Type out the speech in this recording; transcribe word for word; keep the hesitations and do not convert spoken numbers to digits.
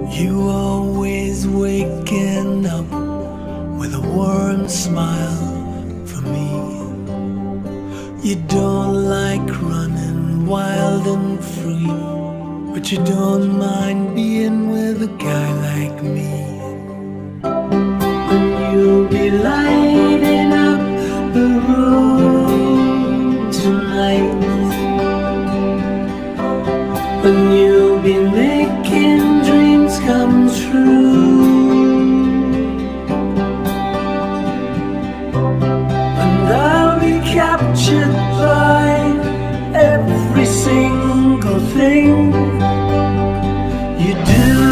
You always waking up with a warm smile for me. You don't like running wild and free, but you don't mind being with a guy like me. And you'll be lighting up the room tonight, and you'll be making dreams come true. And I'll be captured by every single thing you do.